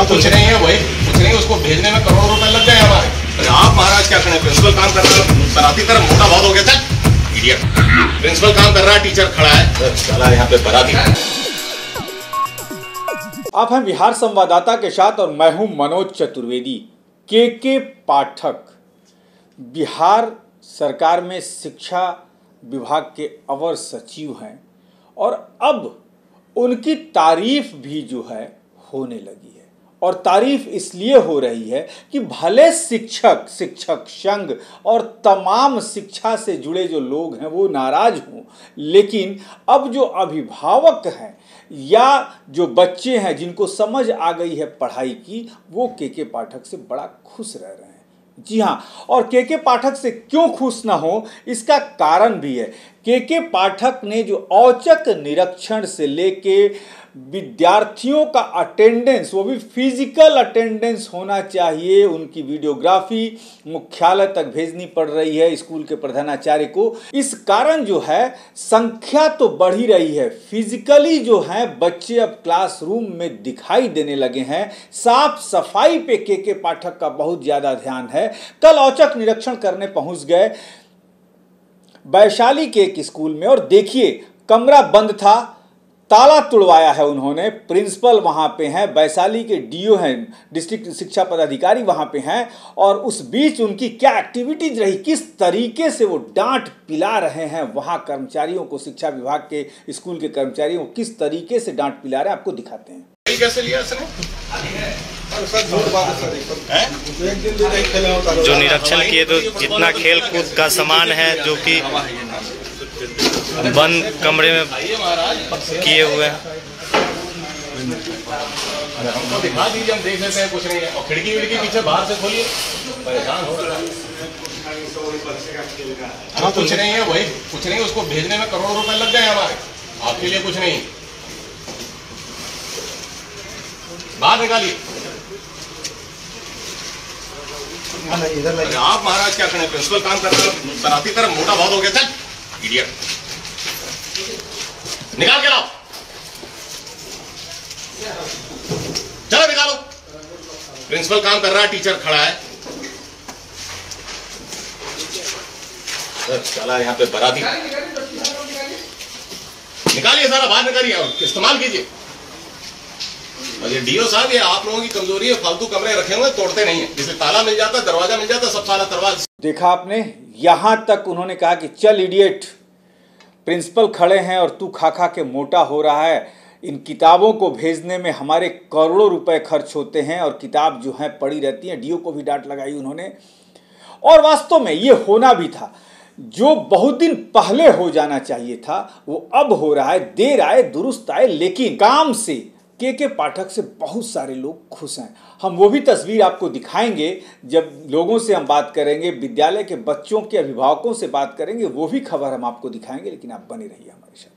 कुछ नहीं है, वही कुछ नहीं, उसको भेजने में करोड़ों रुपए लग गए हमारे। अरे आप महाराज क्या करें, प्रिंसिपल काम कर रहा है, बराती तरह मोटा बहुत हो गया। चल इडियट, प्रिंसिपल काम कर रहा है, टीचर खड़ा है, चला यहाँ पे बराती। आप हैं बिहार संवाददाता के साथ और मैं हूं मनोज चतुर्वेदी। के पाठक बिहार सरकार में शिक्षा विभाग के अवर सचिव हैं और अब उनकी तारीफ भी जो है होने लगी है। और तारीफ इसलिए हो रही है कि भले शिक्षक, शिक्षक संघ और तमाम शिक्षा से जुड़े जो लोग हैं वो नाराज हों, लेकिन अब जो अभिभावक हैं या जो बच्चे हैं जिनको समझ आ गई है पढ़ाई की, वो के पाठक से बड़ा खुश रह रहे हैं। जी हाँ, और के पाठक से क्यों खुश ना हो, इसका कारण भी है। के पाठक ने जो औचक निरीक्षण से लेके विद्यार्थियों का अटेंडेंस, वो भी फिजिकल अटेंडेंस होना चाहिए, उनकी वीडियोग्राफी मुख्यालय तक भेजनी पड़ रही है स्कूल के प्रधानाचार्य को। इस कारण जो है संख्या तो बढ़ ही रही है, फिजिकली जो है बच्चे अब क्लासरूम में दिखाई देने लगे हैं। साफ सफाई पे के पाठक का बहुत ज्यादा ध्यान है। कल औचक निरीक्षण करने पहुंच गए वैशाली के एक स्कूल में और देखिए कमरा बंद था, ताला तुड़वाया है उन्होंने। प्रिंसिपल वहां पे हैं, वैशाली के डीओ हैं, डिस्ट्रिक्ट शिक्षा पदाधिकारी वहां पे हैं, और उस बीच उनकी क्या एक्टिविटीज रही, किस तरीके से वो डांट पिला रहे हैं वहां कर्मचारियों को, शिक्षा विभाग के स्कूल के कर्मचारियों को किस तरीके से डांट पिला रहे हैं, आपको दिखाते हैं। कैसे लिया इसने? जो निरीक्षण किए तो जितना खेल कूद का सामान है जो कि बंद कमरे में किए हुए हैं, हमको दिखा दीजिए, हम देख लेते हैं। कुछ नहीं है, और खिड़की विड़की पीछे बाहर से खोलिए, परेशान हो रहा है। हाँ कुछ नहीं है, वही कुछ नहीं, उसको भेजने में करोड़ों रुपए लग गए हमारे, आपके लिए कुछ नहीं। बाहर निकालिए। आप महाराज क्या करें, प्रिंसिपल काम कर रहा है, बराती तरह मोटा बहुत हो गया। चल इडियट, निकाल के लाओ, चलो निकालो। प्रिंसिपल काम कर रहा है, टीचर खड़ा है, चला यहाँ पे बराती। निकालिए सारा, बाहर निकालिए और इस्तेमाल कीजिए। और ये डीओ साहब, ये आप लोगों की कमजोरी है, फालतू कमरे रखे हुए तोड़ते नहीं है। जिसे ताला मिल जाता, दरवाजा मिल जाता, सब सारा दरवाजा। देखा आपने, यहां तक उन्होंने कहा कि चल इडियट, प्रिंसिपल खड़े हैं और तू खा खा के मोटा हो रहा है। इन किताबों को भेजने में हमारे करोड़ों रुपए खर्च होते हैं और किताब जो है पड़ी रहती है। डीओ को भी डांट लगाई उन्होंने। और वास्तव में ये होना भी था, जो बहुत दिन पहले हो जाना चाहिए था वो अब हो रहा है। देर आए दुरुस्त आए, लेकिन काम से के पाठक से बहुत सारे लोग खुश हैं। हम वो भी तस्वीर आपको दिखाएंगे जब लोगों से हम बात करेंगे, विद्यालय के बच्चों के अभिभावकों से बात करेंगे, वो भी खबर हम आपको दिखाएंगे, लेकिन आप बने रहिए हमारे साथ।